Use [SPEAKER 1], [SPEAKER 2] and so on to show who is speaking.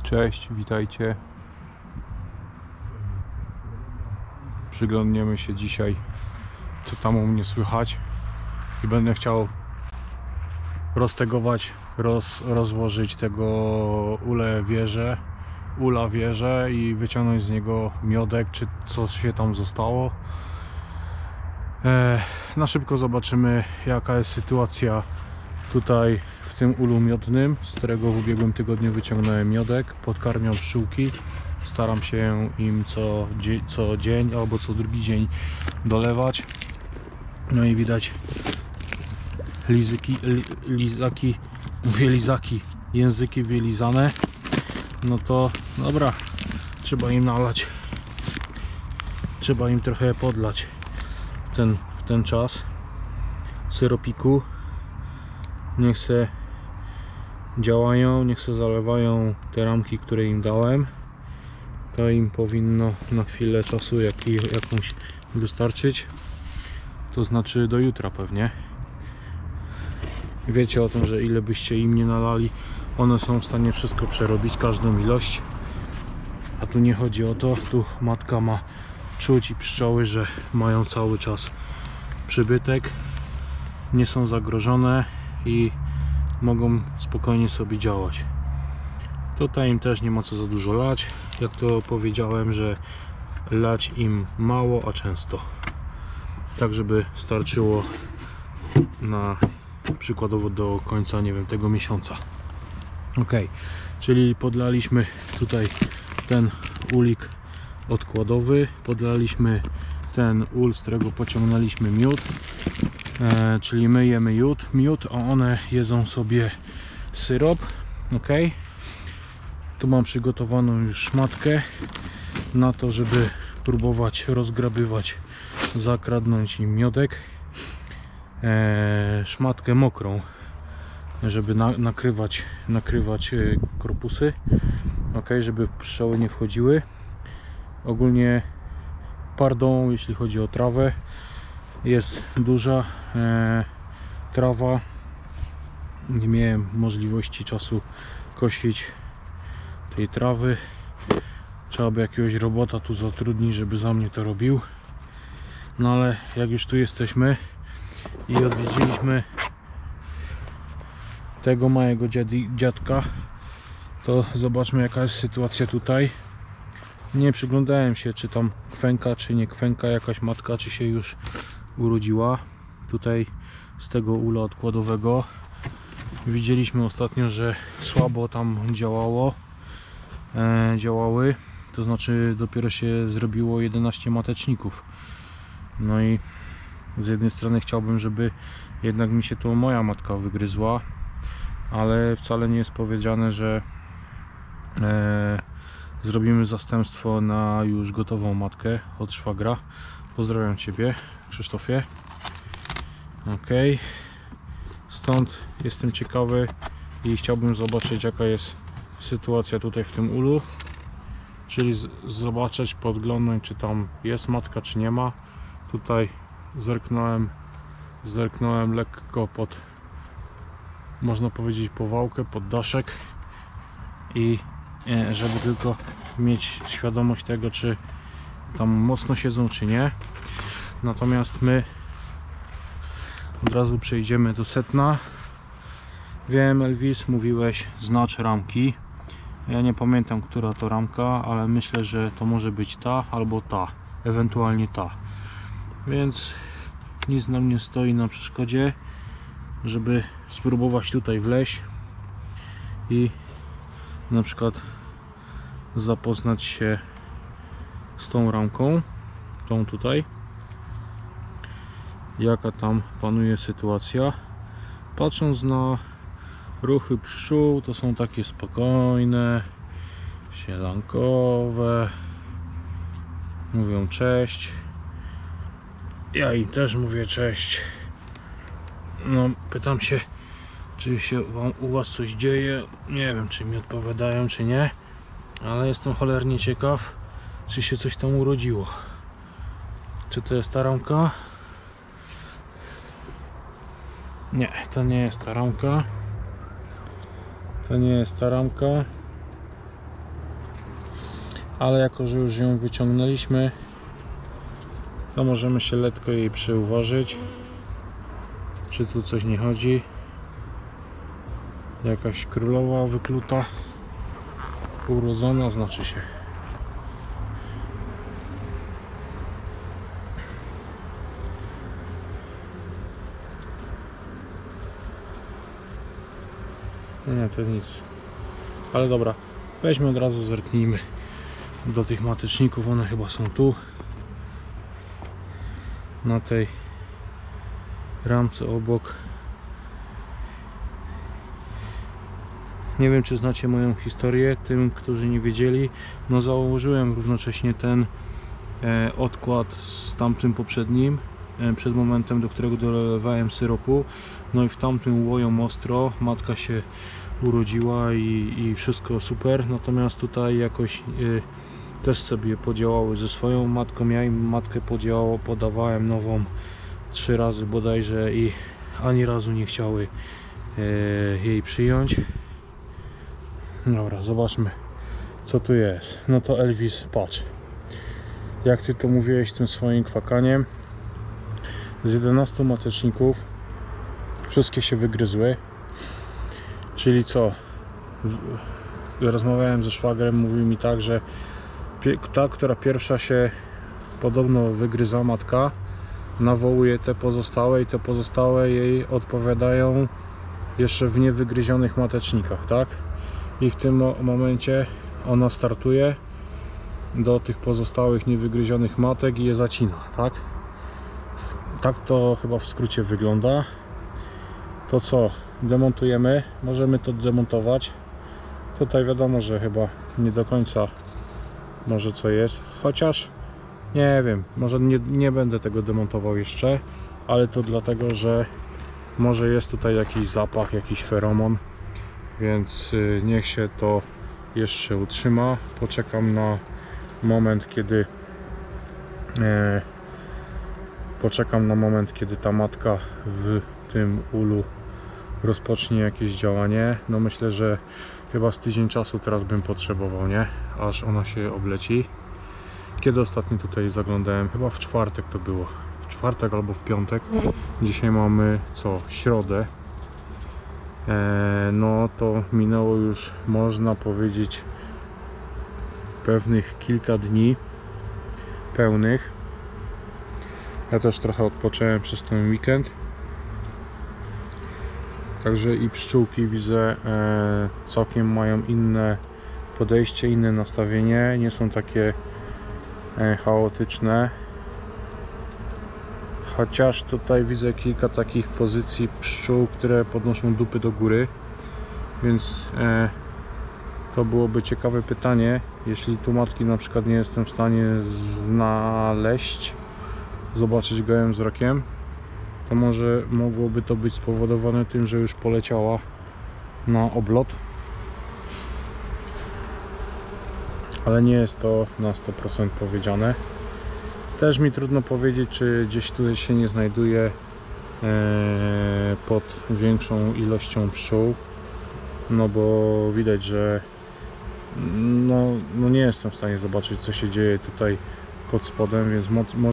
[SPEAKER 1] Cześć, witajcie. Przyglądniemy się dzisiaj, co tam u mnie słychać, i będę chciał roztegować, rozłożyć tego ula wieżę i wyciągnąć z niego miodek, czy coś się tam zostało. Na szybko zobaczymy, jaka jest sytuacja tutaj w tym ulu miodnym, z którego w ubiegłym tygodniu wyciągnąłem miodek. Podkarmiam pszczółki, staram się im co dzień albo co drugi dzień dolewać. No i widać języki wylizane. No to dobra, trzeba im nalać, trzeba im trochę podlać w ten czas syropiku. Niech se działają, niech se zalewają te ramki, które im dałem. To im powinno na chwilę czasu jakąś wystarczyć. To znaczy do jutra pewnie. Wiecie o tym, że ile byście im nie nalali, one są w stanie wszystko przerobić, każdą ilość. A tu nie chodzi o to, tu matka ma czuć i pszczoły, że mają cały czas przybytek, nie są zagrożone i mogą spokojnie sobie działać. Tutaj im też nie ma co za dużo lać, jak to powiedziałem, że lać im mało, a często, tak żeby starczyło na przykładowo do końca, nie wiem, tego miesiąca. Ok, czyli podlaliśmy tutaj ten ulik odkładowy, podlaliśmy ten ul, z którego pociągnęliśmy miód, czyli my jemy miód, a one jedzą sobie syrop. Ok, tu mam przygotowaną już szmatkę na to, żeby próbować rozgrabywać, zakradnąć im miodek. Szmatkę mokrą, żeby nakrywać korpusy, ok, żeby pszczoły nie wchodziły. Ogólnie pardą, jeśli chodzi o trawę, jest duża trawa. Nie miałem możliwości, czasu kosić tej trawy. Trzeba by jakiegoś robota tu zatrudnić, żeby za mnie to robił. No ale jak już tu jesteśmy i odwiedziliśmy tego małego dziadka, to zobaczmy, jaka jest sytuacja tutaj. Nie przyglądałem się, czy tam kwęka, czy nie kwęka, jakaś matka, czy się już urodziła. Tutaj z tego ula odkładowego widzieliśmy ostatnio, że słabo tam działały, to znaczy dopiero się zrobiło 11 mateczników. No i z jednej strony chciałbym, żeby jednak mi się to moja matka wygryzła, ale wcale nie jest powiedziane, że zrobimy zastępstwo na już gotową matkę od szwagra. Pozdrawiam Ciebie, Krzysztofie. Ok, stąd jestem ciekawy i chciałbym zobaczyć, jaka jest sytuacja tutaj w tym ulu, czyli zobaczyć, podglądnąć, czy tam jest matka, czy nie ma. Tutaj zerknąłem lekko pod, można powiedzieć, powałkę, pod daszek, i żeby tylko mieć świadomość tego, czy tam mocno siedzą, czy nie. Natomiast my od razu przejdziemy do sedna. Wiem, Elvis, mówiłeś, znacz ramki. Ja nie pamiętam, która to ramka, ale myślę, że to może być ta albo ta, ewentualnie ta. Więc nic nam nie stoi na przeszkodzie, żeby spróbować tutaj wleźć i na przykład zapoznać się z tą ramką, tą tutaj, jaka tam panuje sytuacja. Patrząc na ruchy pszczół, to są takie spokojne, sielankowe, mówią cześć. Ja im też mówię cześć. No, pytam się, czy się u Was coś dzieje. Nie wiem, czy mi odpowiadają, czy nie, ale jestem cholernie ciekaw, czy się coś tam urodziło. Czy to jest ta ramka? Nie, to nie jest ta ramka. To nie jest ta ramka. ale jako że już ją wyciągnęliśmy, to możemy się lekko jej przyuważyć, czy tu coś nie chodzi. Jakaś królowa wykluta, urodzona znaczy się. Nie, to nic. Ale dobra, weźmy od razu, zerknijmy do tych mateczników. One chyba są tu, na tej ramce obok. Nie wiem, czy znacie moją historię. Tym, którzy nie wiedzieli, no założyłem równocześnie ten odkład z tamtym poprzednim, przed momentem, do którego dolewałem syropu. No i w tamtym łoją ostro, matka się urodziła i wszystko super. Natomiast tutaj jakoś też sobie podziałały ze swoją matką. Ja im matkę podawałem nową 3 razy bodajże i ani razu nie chciały jej przyjąć. Dobra, zobaczmy, co tu jest. No to Elvis, patrz, jak ty to mówiłeś tym swoim kwakaniem. Z 11 mateczników wszystkie się wygryzły. Czyli co? Rozmawiałem ze szwagrem, mówił mi tak, że ta, która pierwsza się podobno wygryza, matka, nawołuje te pozostałe i te pozostałe jej odpowiadają jeszcze w niewygryzionych matecznikach, tak? I w tym momencie ona startuje do tych pozostałych niewygryzionych matek i je zacina, tak? Tak to chyba w skrócie wygląda. To co? Demontujemy. Możemy to demontować. Tutaj wiadomo, że chyba nie do końca może co jest. Chociaż nie wiem, może nie będę tego demontował jeszcze, ale to dlatego, że może jest tutaj jakiś zapach, jakiś feromon, więc niech się to jeszcze utrzyma. Poczekam na moment, kiedy ta matka w tym ulu rozpocznie jakieś działanie. No myślę, że chyba z tydzień czasu teraz bym potrzebował, nie? Aż ona się obleci. Kiedy ostatnio tutaj zaglądałem? Chyba w czwartek to było. W czwartek albo w piątek. Dzisiaj mamy co? Środę. No to minęło już, można powiedzieć, pewnych kilka dni pełnych. Ja też trochę odpocząłem przez ten weekend. Także i pszczółki widzę całkiem mają inne podejście, inne nastawienie. Nie są takie chaotyczne. Chociaż tutaj widzę kilka takich pozycji pszczół, które podnoszą dupy do góry. Więc to byłoby ciekawe pytanie. Jeśli tu matki na przykład nie jestem w stanie znaleźć, zobaczyć gołym wzrokiem, to może mogłoby to być spowodowane tym, że już poleciała na oblot. Ale nie jest to na 100% powiedziane. Też mi trudno powiedzieć, czy gdzieś tutaj się nie znajduje pod większą ilością pszczół. No bo widać, że no nie jestem w stanie zobaczyć, co się dzieje tutaj pod spodem, więc